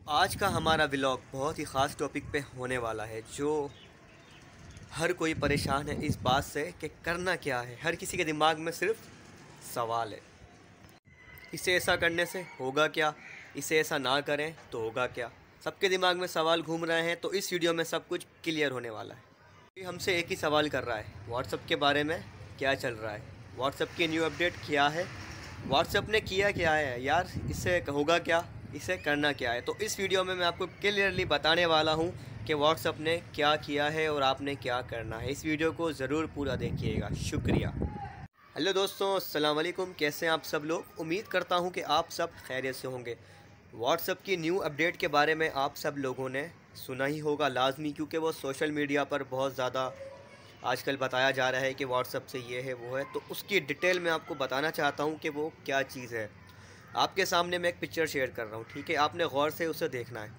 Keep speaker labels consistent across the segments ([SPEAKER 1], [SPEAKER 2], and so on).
[SPEAKER 1] आज का हमारा व्लॉग बहुत ही ख़ास टॉपिक पे होने वाला है, जो हर कोई परेशान है इस बात से कि करना क्या है। हर किसी के दिमाग में सिर्फ सवाल है, इसे ऐसा करने से होगा क्या, इसे ऐसा ना करें तो होगा क्या। सबके दिमाग में सवाल घूम रहे हैं, तो इस वीडियो में सब कुछ क्लियर होने वाला है। ये हमसे एक ही सवाल कर रहा है, व्हाट्सएप के बारे में क्या चल रहा है, व्हाट्सएप की न्यू अपडेट क्या है, व्हाट्सएप ने किया क्या है यार, इससे होगा क्या, इसे करना क्या है। तो इस वीडियो में मैं आपको क्लियरली बताने वाला हूँ कि व्हाट्सएप ने क्या किया है और आपने क्या करना है। इस वीडियो को ज़रूर पूरा देखिएगा। शुक्रिया। हेलो दोस्तों, अस्सलाम वालेकुम। कैसे हैं आप सब लोग? उम्मीद करता हूँ कि आप सब खैरियत से होंगे। व्हाट्सएप की न्यू अपडेट के बारे में आप सब लोगों ने सुना ही होगा लाजमी, क्योंकि वो सोशल मीडिया पर बहुत ज़्यादा आजकल बताया जा रहा है कि व्हाट्सएप से ये है वो है। तो उसकी डिटेल में आपको बताना चाहता हूँ कि वो क्या चीज़ है। आपके सामने मैं एक पिक्चर शेयर कर रहा हूँ, ठीक है? आपने गौर से उसे देखना है।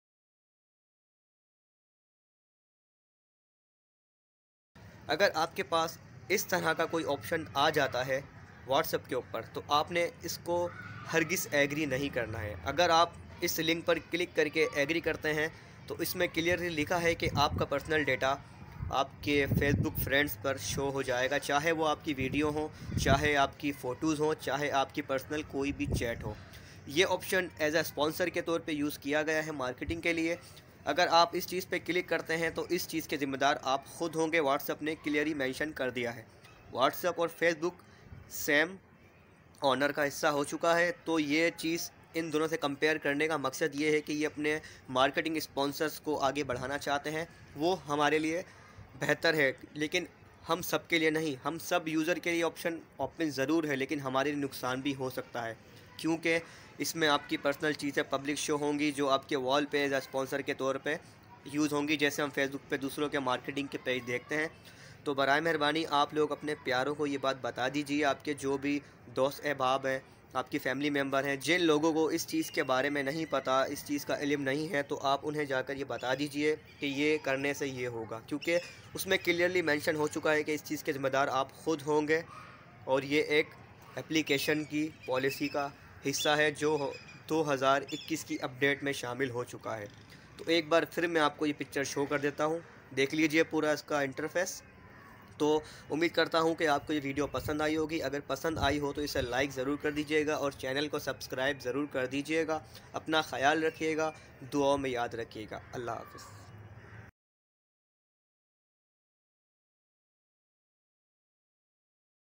[SPEAKER 1] अगर आपके पास इस तरह का कोई ऑप्शन आ जाता है व्हाट्सएप के ऊपर, तो आपने इसको हरगिज़ एग्री नहीं करना है। अगर आप इस लिंक पर क्लिक करके एग्री करते हैं, तो इसमें क्लियरली लिखा है कि आपका पर्सनल डेटा आपके फेसबुक फ्रेंड्स पर शो हो जाएगा, चाहे वो आपकी वीडियो हो, चाहे आपकी फ़ोटोज़ हो, चाहे आपकी पर्सनल कोई भी चैट हो। ये ऑप्शन एज अ स्पॉन्सर के तौर पे यूज़ किया गया है मार्केटिंग के लिए। अगर आप इस चीज़ पे क्लिक करते हैं, तो इस चीज़ के ज़िम्मेदार आप ख़ुद होंगे। व्हाट्सएप ने क्लियरली मेंशन कर दिया है। व्हाट्सएप और फेसबुक सेम ऑनर का हिस्सा हो चुका है। तो ये चीज़ इन दोनों से कंपेयर करने का मकसद ये है कि ये अपने मार्केटिंग स्पॉन्सर्स को आगे बढ़ाना चाहते हैं। वो हमारे लिए बेहतर है, लेकिन हम सब के लिए नहीं। हम सब यूज़र के लिए ऑप्शन ओपन ज़रूर है, लेकिन हमारे लिए नुकसान भी हो सकता है, क्योंकि इसमें आपकी पर्सनल चीज़ें पब्लिक शो होंगी, जो आपके वॉल पे एज स्पॉन्सर के तौर पे यूज़ होंगी। जैसे हम फेसबुक पे दूसरों के मार्केटिंग के पेज देखते हैं। तो बराए मेहरबानी आप लोग अपने प्यारों को ये बात बता दीजिए। आपके जो भी दोस्त अहबाब हैं, आपकी फ़ैमिली मेम्बर हैं, जिन लोगों को इस चीज़ के बारे में नहीं पता, इस चीज़ का इल्म नहीं है, तो आप उन्हें जाकर ये बता दीजिए कि ये करने से ये होगा, क्योंकि उसमें क्लियरली मेंशन हो चुका है कि इस चीज़ के ज़िम्मेदार आप ख़ुद होंगे। और ये एक एप्लीकेशन की पॉलिसी का हिस्सा है, जो 2021 की अपडेट में शामिल हो चुका है। तो एक बार फिर मैं आपको ये पिक्चर शो कर देता हूँ, देख लीजिए पूरा इसका इंटरफेस। तो उम्मीद करता हूँ कि आपको ये वीडियो पसंद आई होगी। अगर पसंद आई हो तो इसे लाइक ज़रूर कर दीजिएगा और चैनल को सब्सक्राइब ज़रूर कर दीजिएगा। अपना ख्याल रखिएगा, दुआओं में याद रखिएगा। अल्लाह हाफ़िज़।